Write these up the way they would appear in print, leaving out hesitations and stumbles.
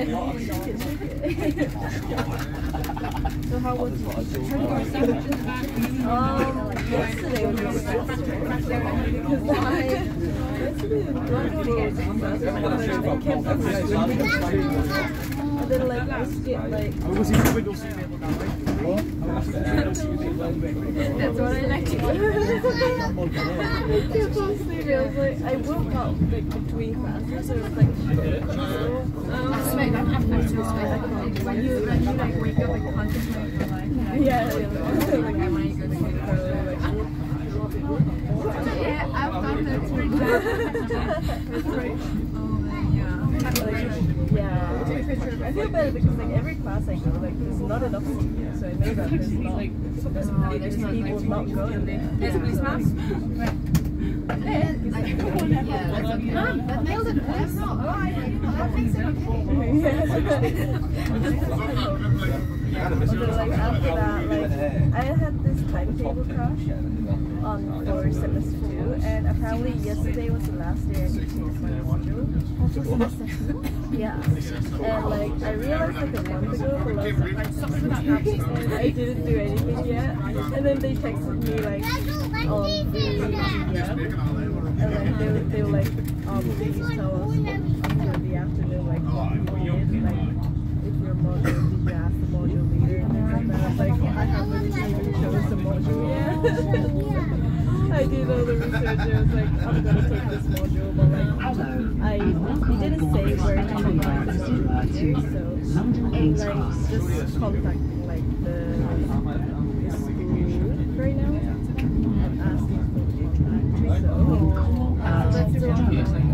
So how was yesterday was really fast because I kept on and then like I skipped like. That's what I like to do. I was like, I woke up like between classes, so it was like. When you like wake up and contemplate your life. Yeah. Like I want to go to the yeah, I've got that three times. Yeah. I feel better because like every class I go, like there's not enough seats, so I know that there's not there's people not going there. There's a police mask. Right. Yeah, that's okay. That nailed it. That's not. Oh, that makes it okay. So like after that, like I had this timetable crash for semester 2, and apparently yesterday was the last day I could take my module. Semester 2? Yeah. And like I realized like a month ago, but like I didn't do anything yet. And then they texted me like and like they were like please tell us after the afternoon like what you did, like if your module, did you ask the module leader and things like that. I was like, I haven't even chosen the module yet. I did all the research. I was like, I'm gonna take this module, but like he didn't say where to find the module leader, so I'm like just contacting like the school right now and asking for contact. So that's still yeah.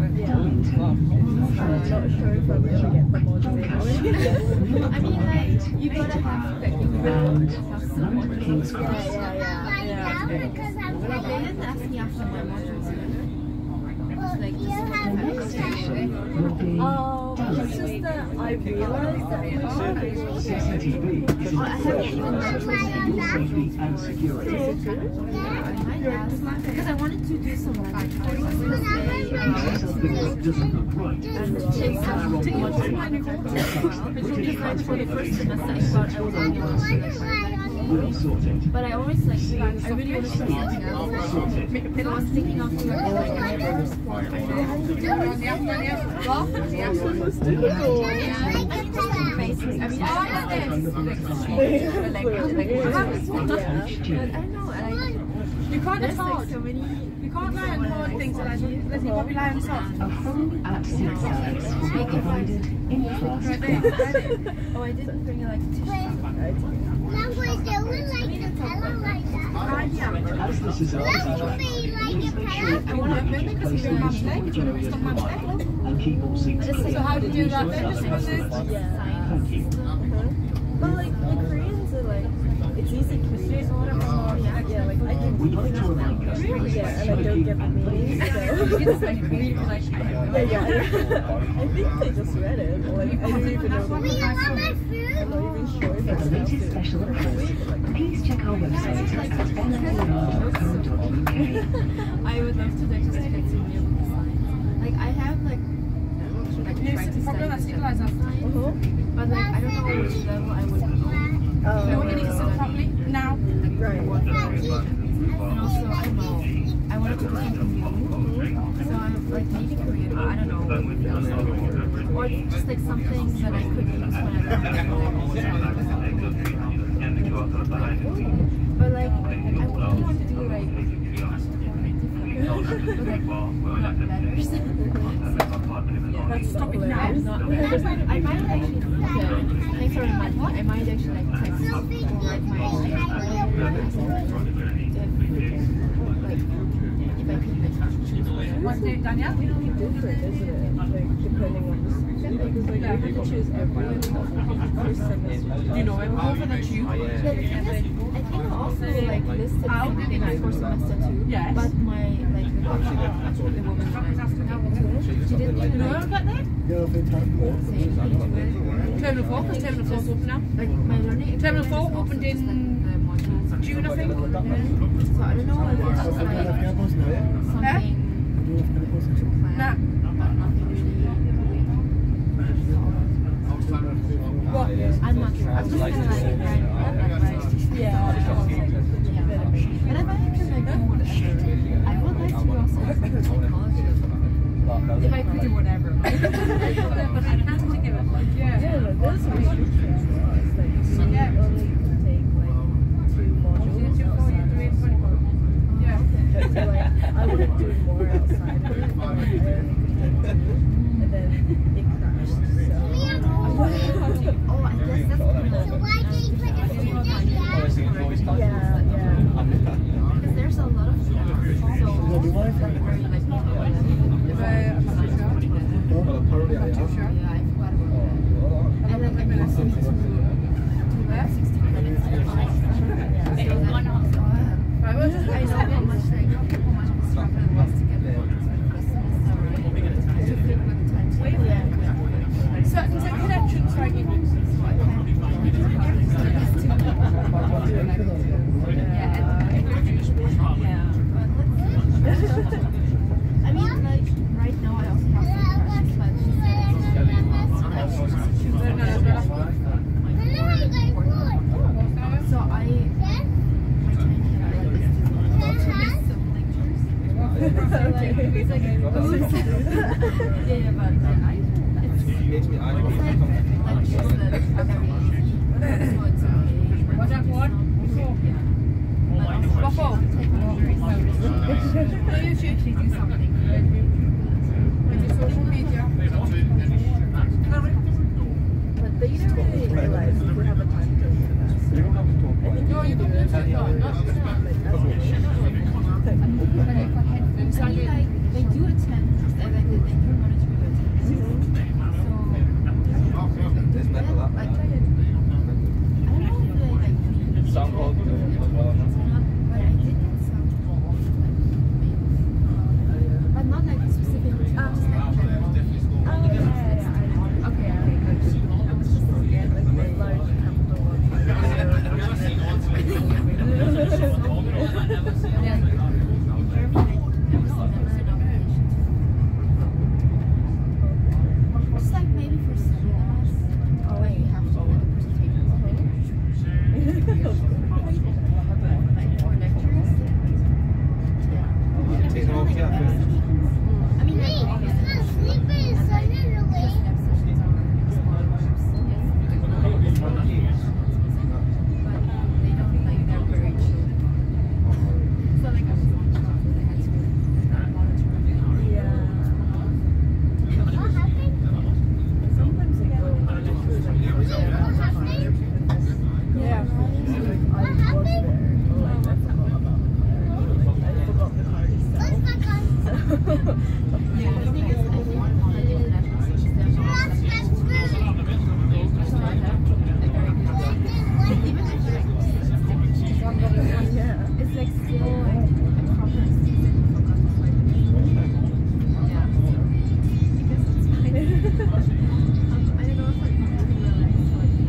I'm not sure if I'm gonna get the module anyway. I mean, like, you gotta have some modules. Yeah. Like, they didn't ask me after my modules. Like, it's just that I realized that I haven't even because I wanted to do some like for the first semester I thought I was only going to but I always like I really want to do something else. I was thinking of doing basics. I mean, I know. You can't it's hard. So many, you can't lie on hard things unless you probably lie on soft. Oh, I didn't bring like tissue. I want to remember because you're on mum's leg. So how do you do that then? Just put this? But like the Koreans are like, it's easy to do. Yeah, like I can really, yeah, and I don't get the meaning, so. Yeah. I think they just read it, or like, I don't even know. I'm not even sure if it's special. Please check our website at LNER.co.uk. I would love to like just continue with the science. Like I have like tried to study but like I don't know which level I would go. I want to listen properly now. Right. And also I wanted to do something new. So I'm like maybe Korean, but I don't know. Or just like something that I could use whenever but like I really want to do like letters. Let's stop it now. I might actually thanks for reminding me. I might actually like text or write my if I could like choose what's it, Danielle? It's different, isn't it? Like depending on the student. Because like you have to choose every first semester. Do you know it? How for the tube? I think also like listed something for semester 2. Yes. But my like the woman she didn't even know about that? Terminal 4, because Terminal 4 is open now. Like my learning Terminal 4 opened in June, I think. So I don't know if it's just like something. No. I'm not sure. I'm just kind of like right. Yeah. But if I could like do whatever, I would like to also psychology. If I could do whatever. But I can't think of it. Yeah, like there's some restrictions for us. Like you only can take like 2 modules outside. Yeah. So like I wouldn't do more outside of it. I only could take 2, and then it crashed. So Oh, I guess that's kind of yeah. Because there's a lot of stuff. So and then like also to do 60 minutes. I know how much struggle it was to get the semester right to fit with the timetable. So is that connection striking? I mean, like right now, I also have some questions, but she said so I social media. But they don't really realize if you have a time to do that. I think you can do it. I mean, like, they do attend, and like, they do monitor your attendance. So, like, I don't know if they, like, SoundCloud as well. but I did get some, but not like specific, just like general. Okay, good. I was just scared, like the large capital ones. Just like maybe for seminars, like you have to do like presentations. Like for lectures. Yeah. Take them off, yeah. I mean, like obviously, and like just step sessions are small groups. But they don't like they're very chill. So like I was on top, so they had to monitor. Yeah. Sometimes they go Yeah. I was there, but like I forgot about the card. Like, I forgot the card itself. Yeah, the thing is, I think the international system is so I have a very good even if like Yeah. it's like still like a proper season for us. Yeah. Because it's fine. I don't know if like people realize how like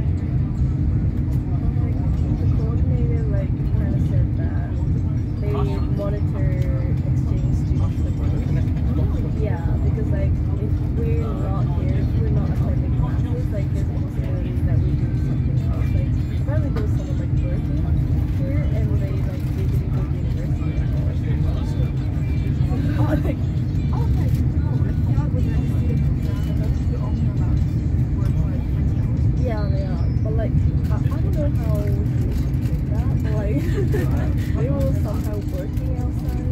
The coordinator like kind of said that they monitor exchange students for yeah, because like if we're not here, if we're not attending classes, like there's a possibility that we do something else. Like apparently there's someone like working here and they like they didn't go to university at all. oh like oh my no, I thought with the student program you're only allowed to work for like 20 hours. Yeah, they are. But like I don't know how we should do that. But like they were somehow working outside.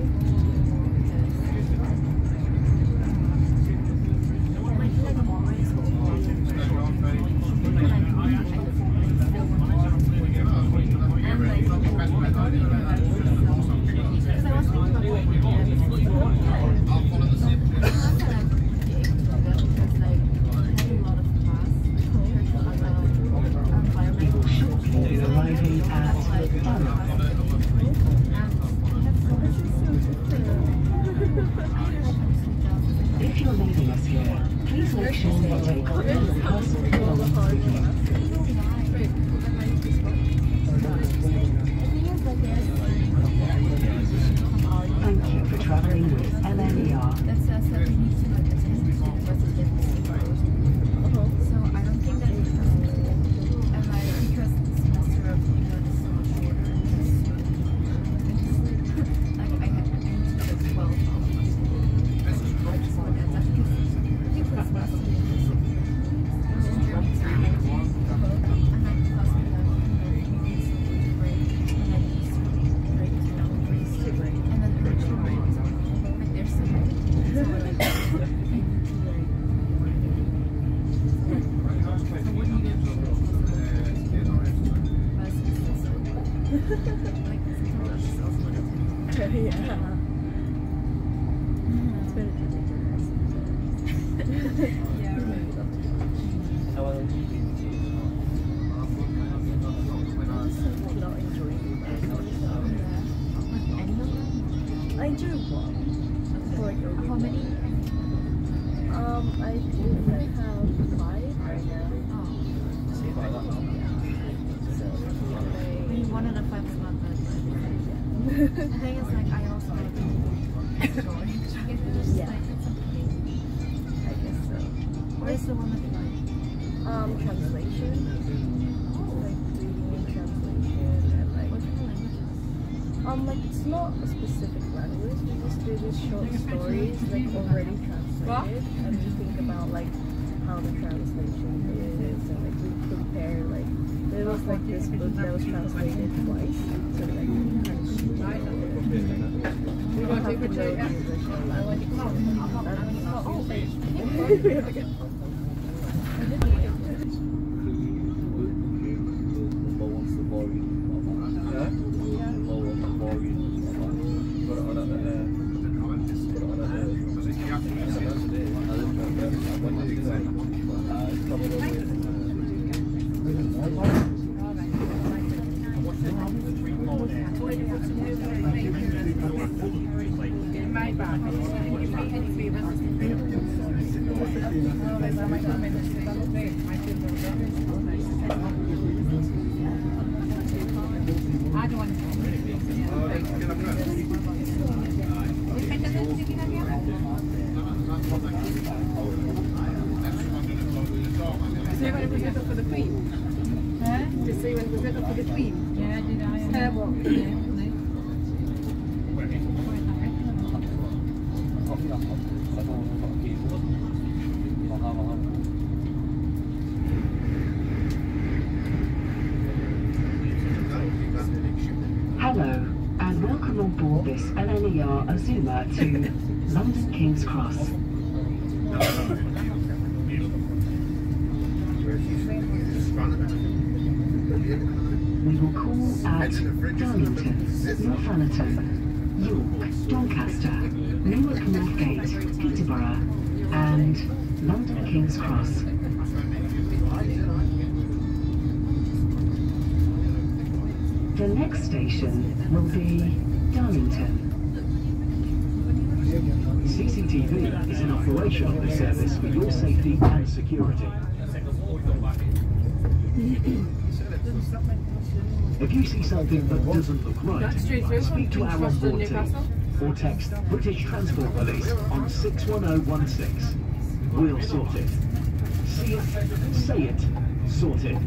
Like, sometimes it's also not Yeah. It's been ridiculous. Yeah, right. Not enjoying it. Any of them? I enjoy one. For like a How many? I think I have 5 right now. Oh. So, I mean, 1 out of 5 is not bad. The thing is, like, I also like enjoy. Just Yeah. like, it's okay. I guess so. What is the one that you like? Translation. Like reading and translation and like What kind of languages? like it's not a specific language. We just do these short stories like already translated, and we think about like how the translation is, and like we compare like there was like this book that was translated twice, so like we kind of we don't have to know the original language. See when it was set up for the Queen? To see when it was set up for the Queen? Yeah, did I? What? Hello, and welcome on board this LNER Azuma to London King's Cross. We will call at Darlington, Northallerton, York, Doncaster, Newark Northgate, Peterborough, and London King's Cross. The next station will be Darlington. CCTV is in operation on this service for your safety and security. If you see something that doesn't look right, speak to our onboard team or text British Transport Police on 61016. We'll sort it. See it, say it, sort it.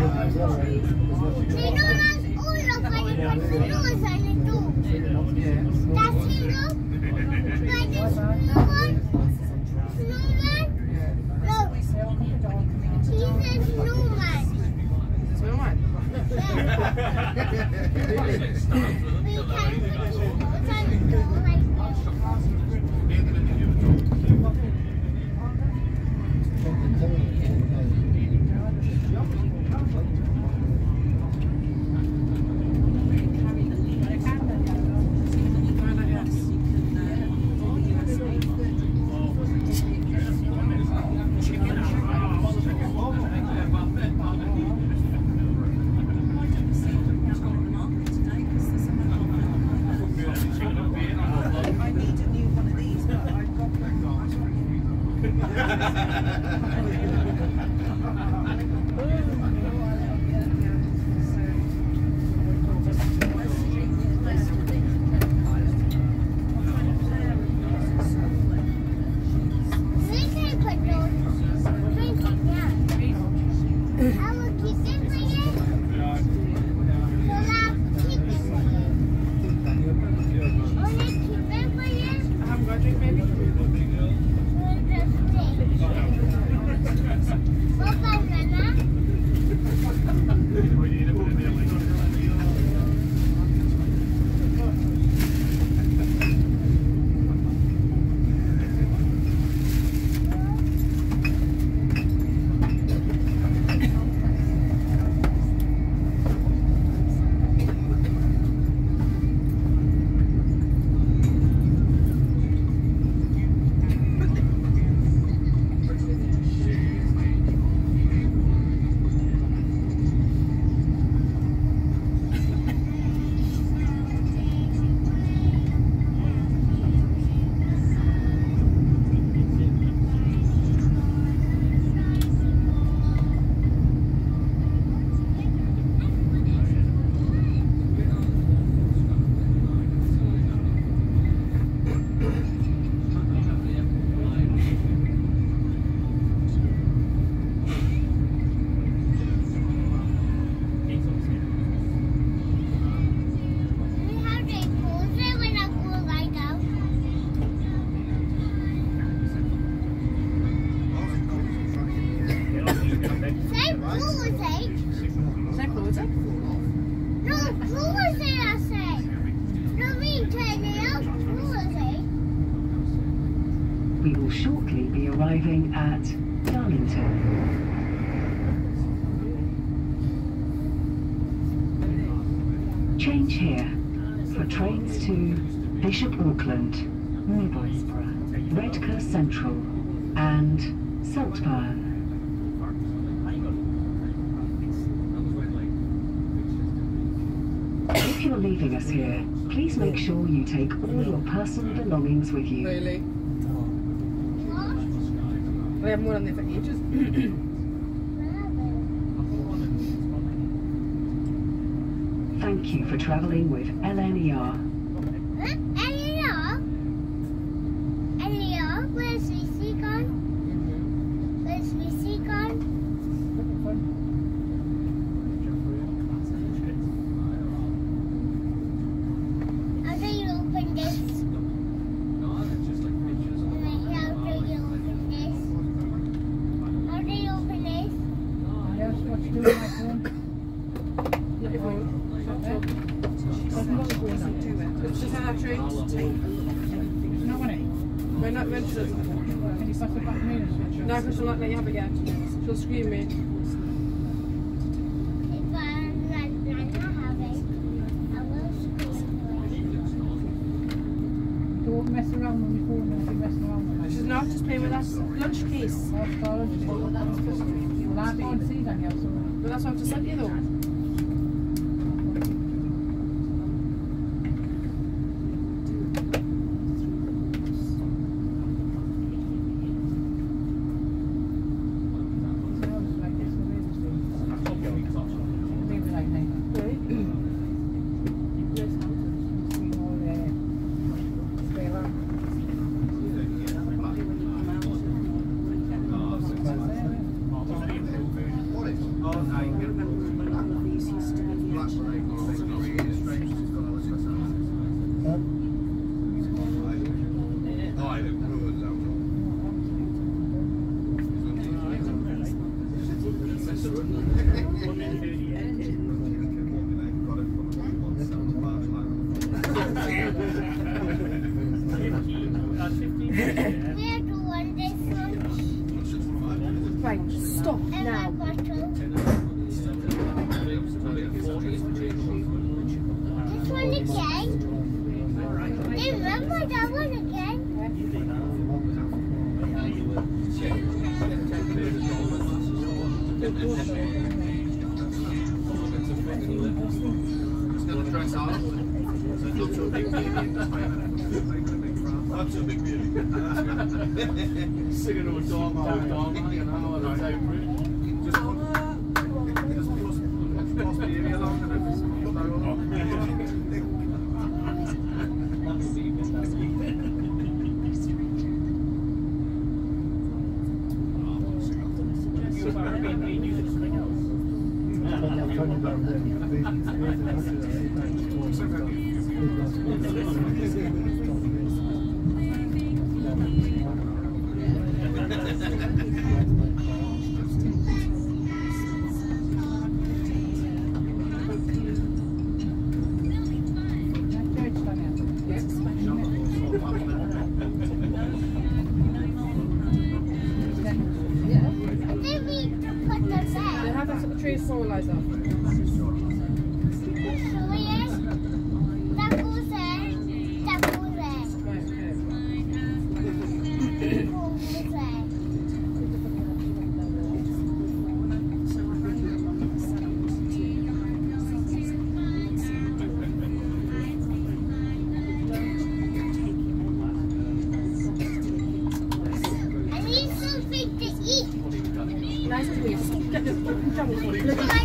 We will shortly be arriving at Darlington. Change here for trains to Bishop Auckland, Middlesbrough, Redcar Central and Saltburn. If you're leaving us here, please make sure you take all your personal belongings with you. Really? I haven't worn on there for ages. Thank you for travelling with LNER. LNER? LNER? Where's VC gone? Where's VC gone? How do you open this? How do you open this? What you doing, my phone? It's just our train to take. No money. We're not meant to. Can you stop the back mirrors? No, because she'll not let you have it yet. She'll scream me. If I'm not having, I will scream. Don't mess around on your phone, don't be messing around with it. She's not just playing with that lunch case. Oh, storage. Well, I can't see that yet, so... But that's what I've just said to you though. Right, stop now. This one again. Remember that one again? Dress up. Not too big baby. Not too big baby. Singing all dog, you know, on the table. Just pass the area along and then put that on. Nice to meet you. Get this bloody